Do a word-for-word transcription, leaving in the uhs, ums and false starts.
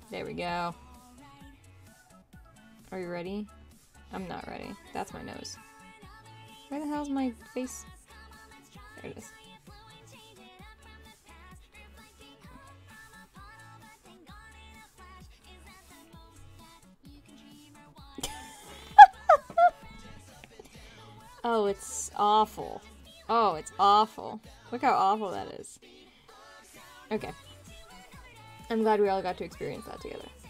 There we go. Are you ready? I'm not ready. That's my nose. Where the hell's my face? There it is. Oh, it's awful. Oh, it's awful. Look how awful that is. Okay. I'm glad we all got to experience that together.